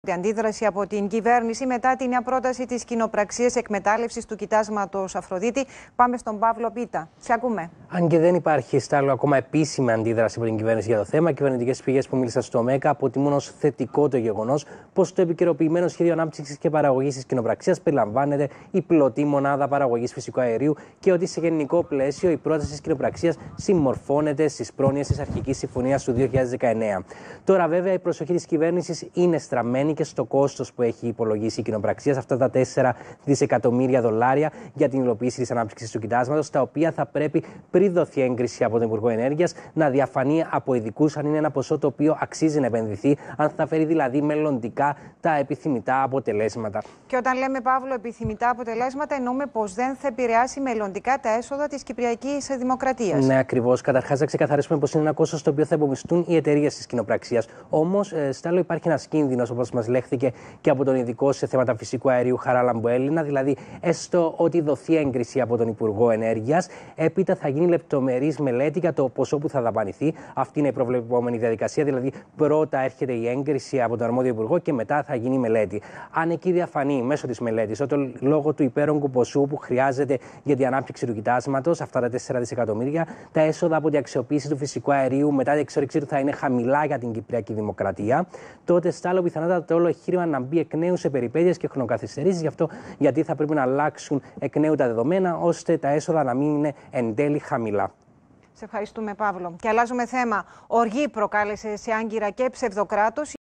Αντίδραση από την κυβέρνηση μετά τη νέα πρόταση της κοινοπραξίας εκμετάλλευσης του κοιτάσματος Αφροδίτη. Πάμε στον Παύλο Πίτα. Σε ακούμε. Αν και δεν υπάρχει στάλο ακόμα επίσημη αντίδραση από την κυβέρνηση για το θέμα, οι κυβερνητικές πηγές που μίλησαν στο ΜΕΚΑ αποτιμούν ως θετικό το γεγονός πως το επικαιροποιημένο σχέδιο ανάπτυξης και παραγωγής της κοινοπραξίας περιλαμβάνεται η πλωτή μονάδα παραγωγής φυσικού αερίου και ότι σε γενικό πλαίσιο η πρόταση της κοινοπραξίας συμμορφώνεται στις πρόνοιες της αρχικής συμφωνίας του 2019. Τώρα, βέβαια, η προσοχή της κυβέρνησης είναι στραμμένη και στο κόστος που έχει υπολογίσει η κοινοπραξία, αυτά τα 4 δισεκατομμύρια δολάρια για την υλοποίηση της ανάπτυξης του κοιτάσματος, τα οποία θα πρέπει πριν δοθεί έγκριση από τον Υπουργό Ενέργειας να διαφανεί από ειδικούς αν είναι ένα ποσό το οποίο αξίζει να επενδυθεί, αν θα φέρει δηλαδή μελλοντικά τα επιθυμητά αποτελέσματα. Και όταν λέμε, Παύλο, επιθυμητά αποτελέσματα, εννοούμε πως δεν θα επηρεάσει μελλοντικά τα έσοδα της Κυπριακής Δημοκρατίας. Ναι, ακριβώς. Καταρχάς, να ξεκαθαρίσουμε πως είναι ένα κόστος το οποίο θα υπομισθούν οι εταιρείες της κοινοπραξίας. Όμως, στάλο υπάρχει ένας κίνδυνος, όπως μας λέχθηκε και από τον ειδικό σε θέματα φυσικού αερίου Χαράλαμπο Μπουέλληνα, δηλαδή έστω ότι δοθεί έγκριση από τον Υπουργό Ενέργειας, έπειτα θα γίνει λεπτομερής μελέτη για το ποσό που θα δαπανηθεί. Αυτή είναι η προβλεπόμενη διαδικασία, δηλαδή πρώτα έρχεται η έγκριση από τον αρμόδιο Υπουργό και μετά θα γίνει η μελέτη. Αν εκεί διαφανεί μέσω της μελέτης ότι λόγω του υπέρογκου ποσού που χρειάζεται για την ανάπτυξη του κοιτάσματος, αυτά τα 4 δισεκατομμύρια, τα έσοδα από την αξιοποίηση του φυσικού αερίου μετά την εξόρυξή του θα είναι χαμηλά για την Κυπριακή Δημοκρατία, τότε στάλο πιθανότατα το όλο εγχείρημα να μπει εκ νέου σε περιπέτειες και χρονοκαθυστερήσεις. Γι' αυτό γιατί θα πρέπει να αλλάξουν εκ νέου τα δεδομένα, ώστε τα έσοδα να μην είναι εν τέλει χαμηλά. Σε ευχαριστούμε, Παύλο. Και αλλάζουμε θέμα. Οργή προκάλεσε σε Άγκυρα και ψευδοκράτος